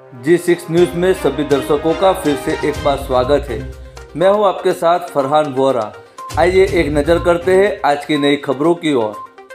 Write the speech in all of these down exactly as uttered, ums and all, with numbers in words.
जी six news में सभी दर्शकों का फिर से एक बार स्वागत है। मैं हूं आपके साथ फरहान वोरा। आइए एक नज़र करते हैं आज की नई खबरों की ओर।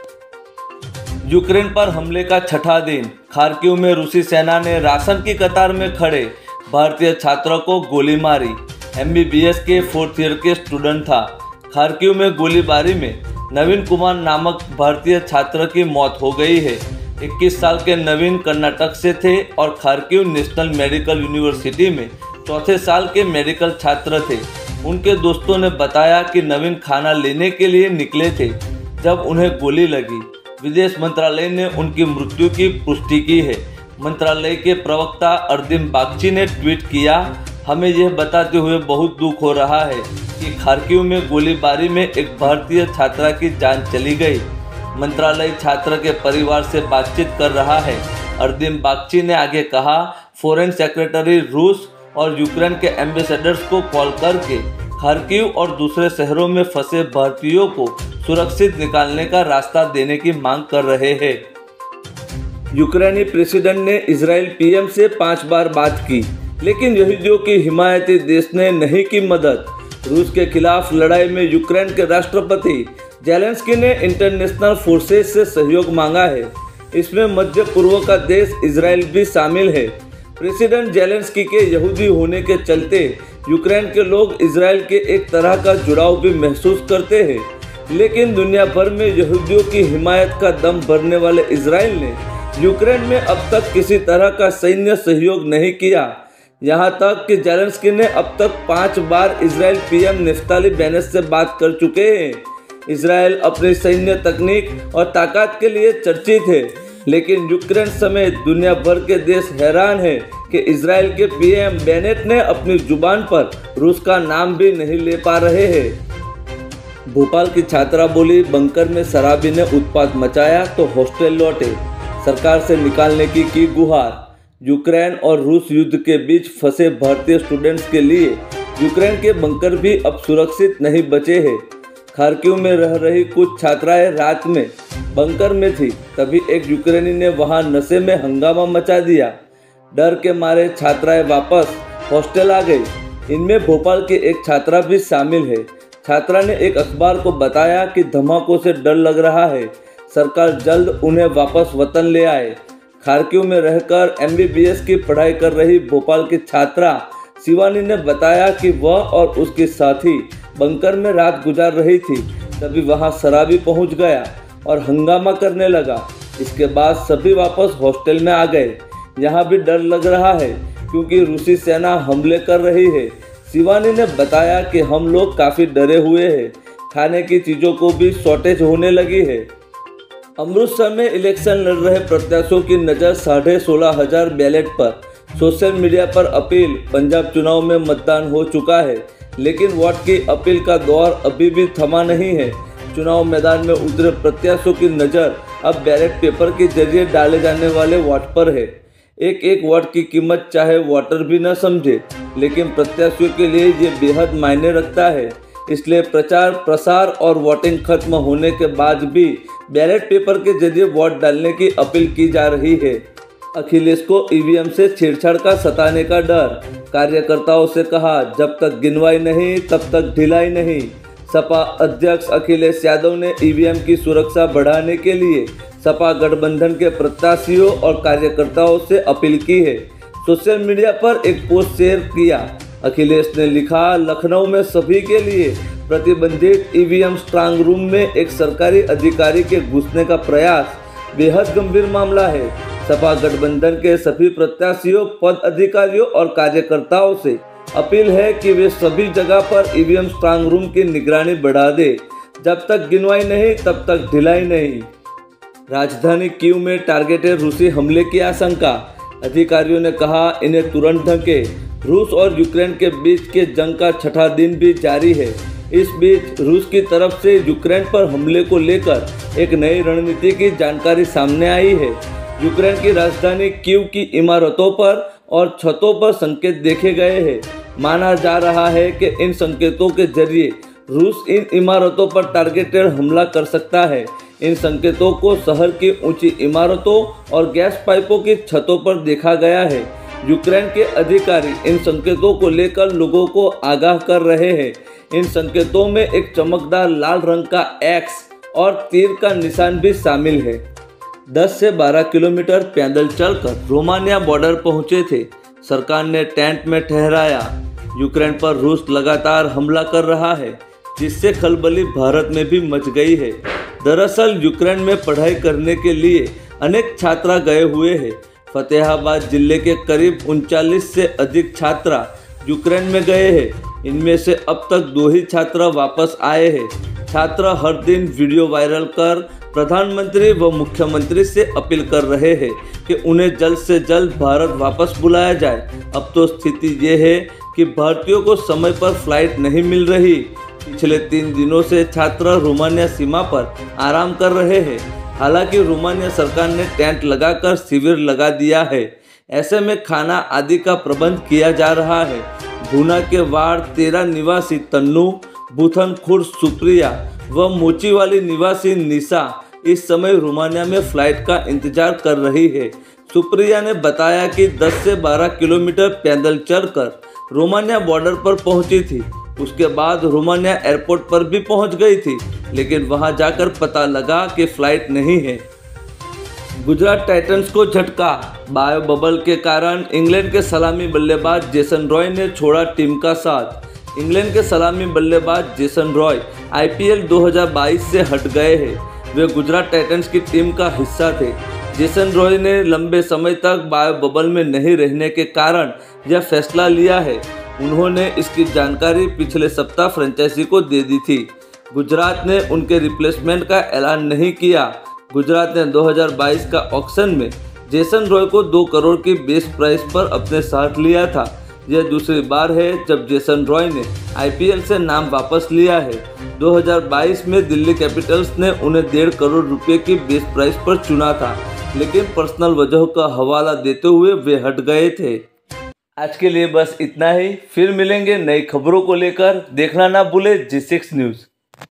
यूक्रेन पर हमले का छठा दिन, खार्किव में रूसी सेना ने राशन की कतार में खड़े भारतीय छात्रों को गोली मारी। एम बी बी एस के फोर्थ ईयर के स्टूडेंट था। खार्किव में गोलीबारी में नवीन कुमार नामक भारतीय छात्र की मौत हो गई है। इक्कीस साल के नवीन कर्नाटक से थे और खार्किव नेशनल मेडिकल यूनिवर्सिटी में चौथे साल के मेडिकल छात्र थे। उनके दोस्तों ने बताया कि नवीन खाना लेने के लिए निकले थे जब उन्हें गोली लगी। विदेश मंत्रालय ने उनकी मृत्यु की पुष्टि की है। मंत्रालय के प्रवक्ता अर्दिम बागची ने ट्वीट किया, हमें यह बताते हुए बहुत दुख हो रहा है कि खार्किव में गोलीबारी में एक भारतीय छात्रा की जान चली गई। मंत्रालय छात्र के परिवार से बातचीत कर रहा है। अर्दिम बागची ने आगे कहा, फॉरेन सेक्रेटरी रूस और यूक्रेन के एम्बेसडर्स को कॉल करके खार्किव और दूसरे शहरों में फंसे भारतीयों को सुरक्षित निकालने का रास्ता देने की मांग कर रहे हैं। यूक्रेनी प्रेसिडेंट ने इजरायल पी एम से पांच बार बात की, लेकिन यहूदियों की हिमायती देश ने नहीं की मदद। रूस के खिलाफ लड़ाई में यूक्रेन के राष्ट्रपति जेलेंस्की ने इंटरनेशनल फोर्सेस से सहयोग मांगा है। इसमें मध्य पूर्व का देश इजरायल भी शामिल है। प्रेसिडेंट जेलेंस्की के यहूदी होने के चलते यूक्रेन के लोग इजरायल के एक तरह का जुड़ाव भी महसूस करते हैं, लेकिन दुनिया भर में यहूदियों की हिमायत का दम भरने वाले इजरायल ने यूक्रेन में अब तक किसी तरह का सैन्य सहयोग नहीं किया। यहाँ तक कि जेलेंस्की ने अब तक पाँच बार Israel P M Naftali Bennett से बात कर चुके हैं। इजरायल अपनी सैन्य तकनीक और ताकत के लिए चर्चित है, लेकिन यूक्रेन समेत दुनिया भर के देश हैरान हैं कि इजरायल के पी एम बेनेट ने अपनी जुबान पर रूस का नाम भी नहीं ले पा रहे हैं। भोपाल की छात्रा बोली, बंकर में शराबी ने उत्पात मचाया तो हॉस्टल लौटे, सरकार से निकालने की की गुहार। यूक्रेन और रूस युद्ध के बीच फंसे भारतीय स्टूडेंट्स के लिए यूक्रेन के बंकर भी अब सुरक्षित नहीं बचे हैं। खार्किव में रह रही कुछ छात्राएं रात में बंकर में थी, तभी एक यूक्रेनी ने वहां नशे में हंगामा मचा दिया। डर के मारे छात्राएं वापस हॉस्टल आ गई। इनमें भोपाल की एक छात्रा भी शामिल है। छात्रा ने एक अखबार को बताया कि धमाकों से डर लग रहा है, सरकार जल्द उन्हें वापस वतन ले आए। खार्किव में रहकर एम बी बी एस की पढ़ाई कर रही भोपाल की छात्रा शिवानी ने बताया कि वह और उसके साथी बंकर में रात गुजार रही थी, तभी वहां शराबी पहुंच गया और हंगामा करने लगा। इसके बाद सभी वापस हॉस्टल में आ गए। यहां भी डर लग रहा है क्योंकि रूसी सेना हमले कर रही है। शिवानी ने बताया कि हम लोग काफ़ी डरे हुए हैं, खाने की चीज़ों को भी शॉर्टेज होने लगी है। अमृतसर में इलेक्शन लड़ रहे प्रत्याशियों की नज़र साढ़े सोलह हजार बैलेट पर। सोशल मीडिया पर अपील, पंजाब चुनाव में मतदान हो चुका है, लेकिन वोट की अपील का दौर अभी भी थमा नहीं है। चुनाव मैदान में उतरे प्रत्याशियों की नज़र अब बैलेट पेपर के जरिए डाले जाने वाले वोट पर है। एक एक वोट की कीमत चाहे वोटर भी न समझे, लेकिन प्रत्याशियों के लिए ये बेहद मायने रखता है। इसलिए प्रचार प्रसार और वोटिंग खत्म होने के बाद भी बैलेट पेपर के जरिए वोट डालने की अपील की जा रही है। अखिलेश को ई वी एम से छेड़छाड़ का सताने का डर, कार्यकर्ताओं से कहा, जब तक गिनवाई नहीं तब तक ढिलाई नहीं। सपा अध्यक्ष अखिलेश यादव ने ई वी एम की सुरक्षा बढ़ाने के लिए सपा गठबंधन के प्रत्याशियों और कार्यकर्ताओं से अपील की है। सोशल मीडिया पर एक पोस्ट शेयर किया। अखिलेश ने लिखा, लखनऊ में सभी के लिए प्रतिबंधित E V M strong room में एक सरकारी अधिकारी के घुसने का प्रयास बेहद गंभीर मामला है। सपा गठबंधन के सभी प्रत्याशियों, पद अधिकारियों और कार्यकर्ताओं से अपील है कि वे सभी जगह पर E V M strong room की निगरानी बढ़ा दे। जब तक गिनवाई नहीं तब तक ढिलाई नहीं। राजधानी कीव में टारगेटेड रूसी हमले की आशंका, अधिकारियों ने कहा, इन्हें तुरंत ढके। रूस और यूक्रेन के बीच के जंग का छठा दिन भी जारी है। इस बीच रूस की तरफ से यूक्रेन पर हमले को लेकर एक नई रणनीति की जानकारी सामने आई है। यूक्रेन की राजधानी कीव की इमारतों पर और छतों पर संकेत देखे गए हैं। माना जा रहा है कि इन संकेतों के जरिए रूस इन इमारतों पर टारगेटेड हमला कर सकता है। इन संकेतों को शहर की ऊंची इमारतों और गैस पाइपों की छतों पर देखा गया है। यूक्रेन के अधिकारी इन संकेतों को लेकर लोगों को आगाह कर रहे हैं। इन संकेतों में एक चमकदार लाल रंग का एक्स और तीर का निशान भी शामिल है। दस से बारह किलोमीटर पैदल चलकर रोमानिया बॉर्डर पहुंचे थे। सरकार ने टेंट में ठहराया। यूक्रेन पर रूस लगातार हमला कर रहा है, जिससे खलबली भारत में भी मच गई है। दरअसल यूक्रेन में पढ़ाई करने के लिए अनेक छात्रा गए हुए हैं। फतेहाबाद जिले के करीब उनचालीस से अधिक छात्रा यूक्रेन में गए हैं। इनमें से अब तक दो ही छात्रा वापस आए हैं। छात्र हर दिन वीडियो वायरल कर प्रधानमंत्री व मुख्यमंत्री से अपील कर रहे हैं कि उन्हें जल्द से जल्द भारत वापस बुलाया जाए। अब तो स्थिति ये है कि भारतीयों को समय पर फ्लाइट नहीं मिल रही। पिछले तीन दिनों से छात्र रोमानिया सीमा पर आराम कर रहे हैं। हालांकि रोमानिया सरकार ने टेंट लगाकर शिविर लगा दिया है। ऐसे में खाना आदि का प्रबंध किया जा रहा है। भूना के वार्ड तेरह निवासी तन्नू, बुथन खुर्द सुप्रिया व मोचीवाली निवासी निशा इस समय रोमानिया में फ्लाइट का इंतजार कर रही है। सुप्रिया ने बताया कि दस से बारह किलोमीटर पैदल चलकर रोमानिया बॉर्डर पर पहुंची थी। उसके बाद रोमानिया एयरपोर्ट पर भी पहुंच गई थी, लेकिन वहां जाकर पता लगा कि फ्लाइट नहीं है। गुजरात टाइटंस को झटका। बायो बबल के कारण इंग्लैंड के सलामी बल्लेबाज जेसन रॉय ने छोड़ा टीम का साथ। इंग्लैंड के सलामी बल्लेबाज जेसन रॉय आईपीएल दो हज़ार बाईस से हट गए हैं। वे गुजरात टाइटंस की टीम का हिस्सा थे। जेसन रॉय ने लंबे समय तक बायो बबल में नहीं रहने के कारण यह फैसला लिया है। उन्होंने इसकी जानकारी पिछले सप्ताह फ्रेंचाइजी को दे दी थी। गुजरात ने उनके रिप्लेसमेंट का ऐलान नहीं किया। गुजरात ने दो हज़ार बाईस का ऑक्शन में जेसन रॉय को दो करोड़ की बेस प्राइस पर अपने साथ लिया था। यह दूसरी बार है जब जेसन रॉय ने आईपीएल से नाम वापस लिया है। दो हज़ार बाईस में दिल्ली कैपिटल्स ने उन्हें डेढ़ करोड़ रुपए की बेस प्राइस पर चुना था, लेकिन पर्सनल वजहों का हवाला देते हुए वे हट गए थे। आज के लिए बस इतना ही। फिर मिलेंगे नई खबरों को लेकर। देखना ना भूले जी सिक्स न्यूज़।